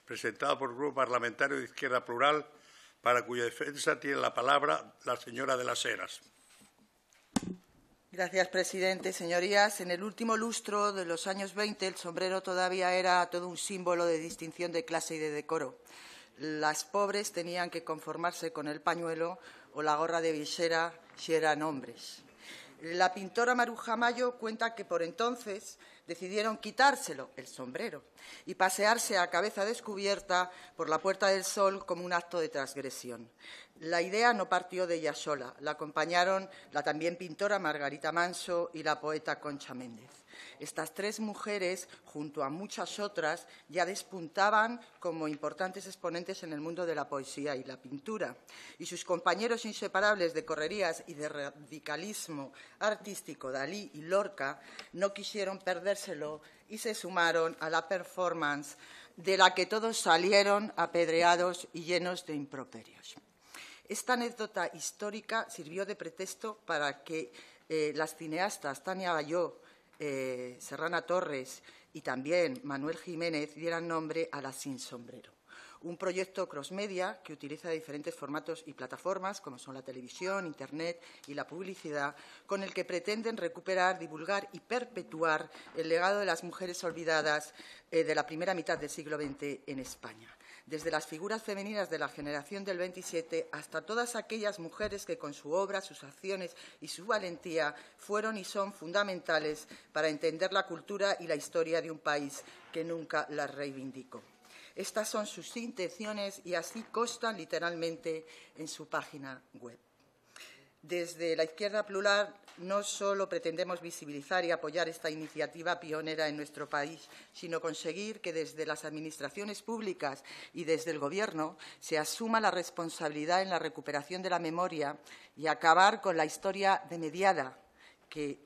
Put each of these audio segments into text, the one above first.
presentado por el Grupo Parlamentario de Izquierda Plural, para cuya defensa tiene la palabra la señora de las Heras. Gracias, presidente. Señorías, en el último lustro de los años 20 el sombrero todavía era todo un símbolo de distinción de clase y de decoro. Las pobres tenían que conformarse con el pañuelo o la gorra de visera si eran hombres. La pintora Maruja Mayo cuenta que por entonces decidieron quitárselo, el sombrero, y pasearse a cabeza descubierta por la Puerta del Sol como un acto de transgresión. La idea no partió de ella sola, la acompañaron la también pintora Margarita Manso y la poeta Concha Méndez. Estas tres mujeres, junto a muchas otras, ya despuntaban como importantes exponentes en el mundo de la poesía y la pintura. Y sus compañeros inseparables de correrías y de radicalismo artístico, Dalí y Lorca, no quisieron perdérselo y se sumaron a la performance de la que todos salieron apedreados y llenos de improperios. Esta anécdota histórica sirvió de pretexto para que las cineastas Tania Bayó, Serrana Torres y también Manuel Jiménez dieran nombre a Las Sin Sombrero, un proyecto crossmedia que utiliza diferentes formatos y plataformas, como son la televisión, Internet y la publicidad, con el que pretenden recuperar, divulgar y perpetuar el legado de las mujeres olvidadas de la primera mitad del siglo XX en España. Desde las figuras femeninas de la generación del 27 hasta todas aquellas mujeres que con su obra, sus acciones y su valentía fueron y son fundamentales para entender la cultura y la historia de un país que nunca las reivindicó. Estas son sus intenciones y así constan literalmente en su página web. Desde la Izquierda Plural no solo pretendemos visibilizar y apoyar esta iniciativa pionera en nuestro país, sino conseguir que desde las administraciones públicas y desde el Gobierno se asuma la responsabilidad en la recuperación de la memoria y acabar con la historia demediada, que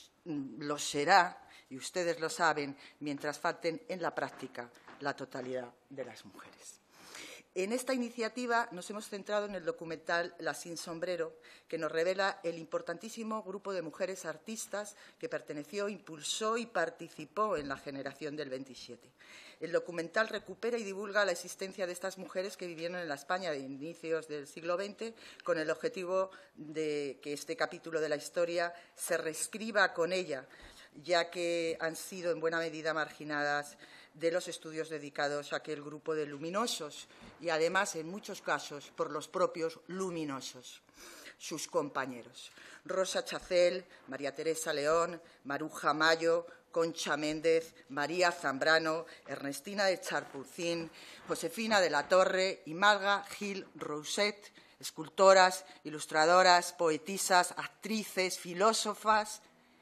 lo será, y ustedes lo saben, mientras falten en la práctica la totalidad de las mujeres. En esta iniciativa nos hemos centrado en el documental Las Sin Sombrero, que nos revela el importantísimo grupo de mujeres artistas que perteneció, impulsó y participó en la generación del 27. El documental recupera y divulga la existencia de estas mujeres que vivieron en la España de inicios del siglo XX, con el objetivo de que este capítulo de la historia se reescriba con ella, ya que han sido en buena medida marginadas de los estudios dedicados a aquel grupo de luminosos y, además, en muchos casos, por los propios luminosos, sus compañeros. Rosa Chacel, María Teresa León, Maruja Mayo, Concha Méndez, María Zambrano, Ernestina de Charpurcín, Josefina de la Torre y Malga Gil Rousset, escultoras, ilustradoras, poetisas, actrices, filósofas,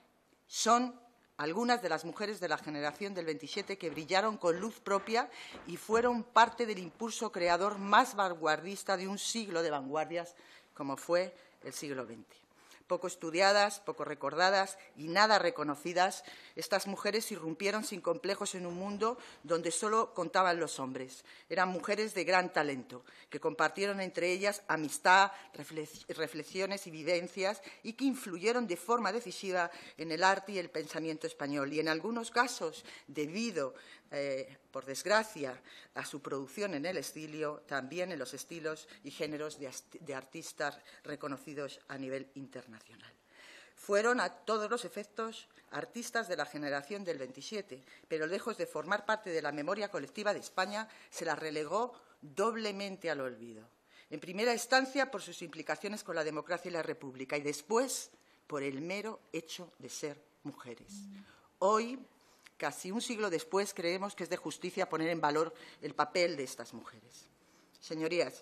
son algunas de las mujeres de la generación del 27 que brillaron con luz propia y fueron parte del impulso creador más vanguardista de un siglo de vanguardias como fue el siglo XX. Poco estudiadas, poco recordadas y nada reconocidas, estas mujeres irrumpieron sin complejos en un mundo donde solo contaban los hombres. Eran mujeres de gran talento, que compartieron entre ellas amistad, reflexiones y vivencias y que influyeron de forma decisiva en el arte y el pensamiento español. Y en algunos casos, debido, por desgracia, a su producción en el exilio, también en los estilos y géneros de artistas reconocidos a nivel internacional. Fueron, a todos los efectos, artistas de la generación del 27, pero lejos de formar parte de la memoria colectiva de España, se las relegó doblemente al olvido. En primera instancia, por sus implicaciones con la democracia y la república, y después, por el mero hecho de ser mujeres. Hoy, casi un siglo después, creemos que es de justicia poner en valor el papel de estas mujeres. Señorías,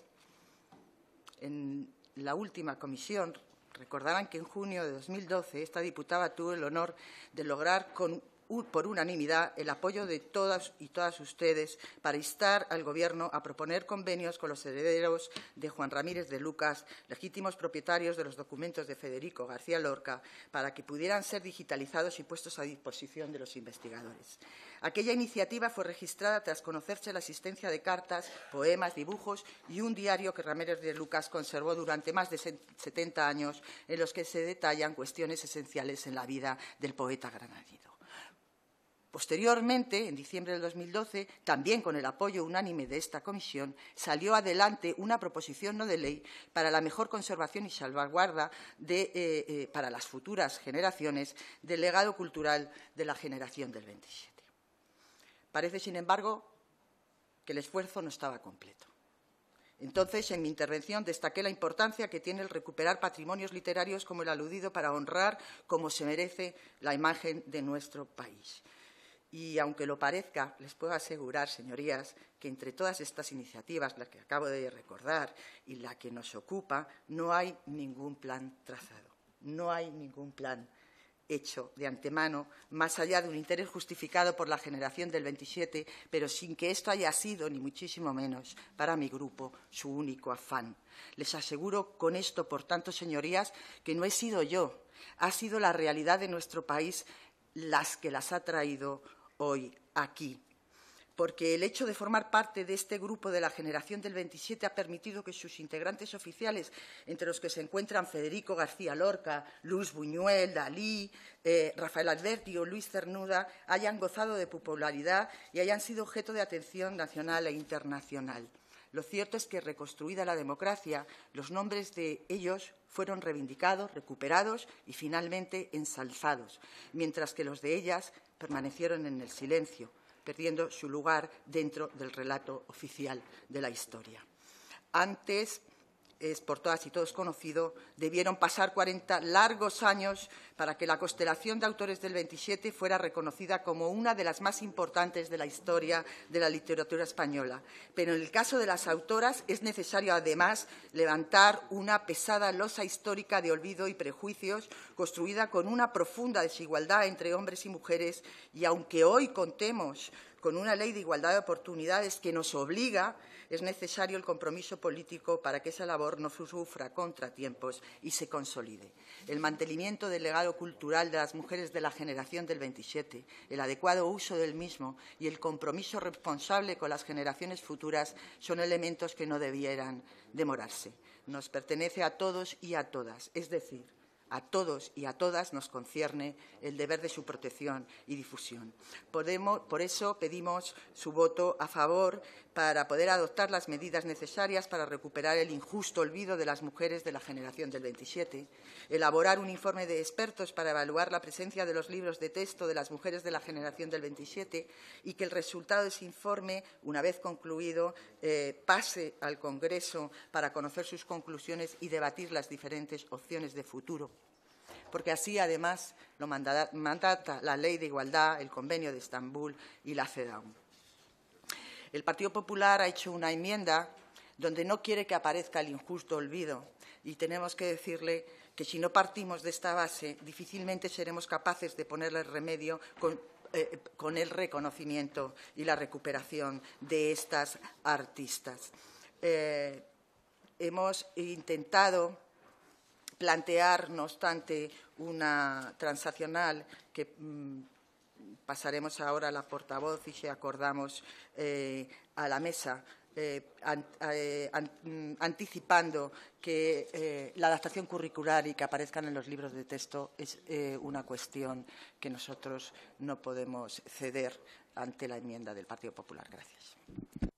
en la última comisión recordarán que en junio de 2012 esta diputada tuvo el honor de lograr por unanimidad el apoyo de todas y todas ustedes para instar al Gobierno a proponer convenios con los herederos de Juan Ramírez de Lucas, legítimos propietarios de los documentos de Federico García Lorca, para que pudieran ser digitalizados y puestos a disposición de los investigadores. Aquella iniciativa fue registrada tras conocerse la existencia de cartas, poemas, dibujos y un diario que Ramírez de Lucas conservó durante más de 70 años, en los que se detallan cuestiones esenciales en la vida del poeta granadino. Posteriormente, en diciembre del 2012, también con el apoyo unánime de esta comisión, salió adelante una proposición no de ley para la mejor conservación y salvaguarda para las futuras generaciones del legado cultural de la generación del 27. Parece, sin embargo, que el esfuerzo no estaba completo. Entonces, en mi intervención, destaqué la importancia que tiene el recuperar patrimonios literarios como el aludido para honrar como se merece la imagen de nuestro país. Y, aunque lo parezca, les puedo asegurar, señorías, que entre todas estas iniciativas, la que acabo de recordar y la que nos ocupa, no hay ningún plan trazado, no hay ningún plan hecho de antemano, más allá de un interés justificado por la generación del 27, pero sin que esto haya sido, ni muchísimo menos, para mi grupo, su único afán. Les aseguro con esto, por tanto, señorías, que no he sido yo, ha sido la realidad de nuestro país las que las ha traído hoy aquí. Porque el hecho de formar parte de este grupo de la generación del 27 ha permitido que sus integrantes oficiales, entre los que se encuentran Federico García Lorca, Luis Buñuel, Dalí, Rafael Alberti o Luis Cernuda, hayan gozado de popularidad y hayan sido objeto de atención nacional e internacional. Lo cierto es que, reconstruida la democracia, los nombres de ellos fueron reivindicados, recuperados y finalmente ensalzados, mientras que los de ellas permanecieron en el silencio, perdiendo su lugar dentro del relato oficial de la historia. Antes, es por todas y todos conocido, debieron pasar 40 largos años para que la constelación de autores del 27 fuera reconocida como una de las más importantes de la historia de la literatura española. Pero en el caso de las autoras es necesario, además, levantar una pesada losa histórica de olvido y prejuicios, construida con una profunda desigualdad entre hombres y mujeres, y aunque hoy contemos con una ley de igualdad de oportunidades que nos obliga, es necesario el compromiso político para que esa labor no sufra contratiempos y se consolide. El mantenimiento del legado cultural de las mujeres de la generación del 27, el adecuado uso del mismo y el compromiso responsable con las generaciones futuras son elementos que no debieran demorarse. Nos pertenece a todos y a todas, es decir, a todos y a todas nos concierne el deber de su protección y difusión. Por eso pedimos su voto a favor para poder adoptar las medidas necesarias para recuperar el injusto olvido de las mujeres de la generación del 27, elaborar un informe de expertos para evaluar la presencia de los libros de texto de las mujeres de la generación del 27 y que el resultado de ese informe, una vez concluido, pase al Congreso para conocer sus conclusiones y debatir las diferentes opciones de futuro. Porque así, además, lo mandata la Ley de Igualdad, el Convenio de Estambul y la CEDAW. El Partido Popular ha hecho una enmienda donde no quiere que aparezca el injusto olvido y tenemos que decirle que si no partimos de esta base, difícilmente seremos capaces de ponerle remedio con el reconocimiento y la recuperación de estas artistas. Hemos intentado plantear, no obstante, una transaccional que pasaremos ahora a la portavoz y si acordamos a la mesa, anticipando que la adaptación curricular y que aparezcan en los libros de texto es una cuestión que nosotros no podemos ceder ante la enmienda del Partido Popular. Gracias.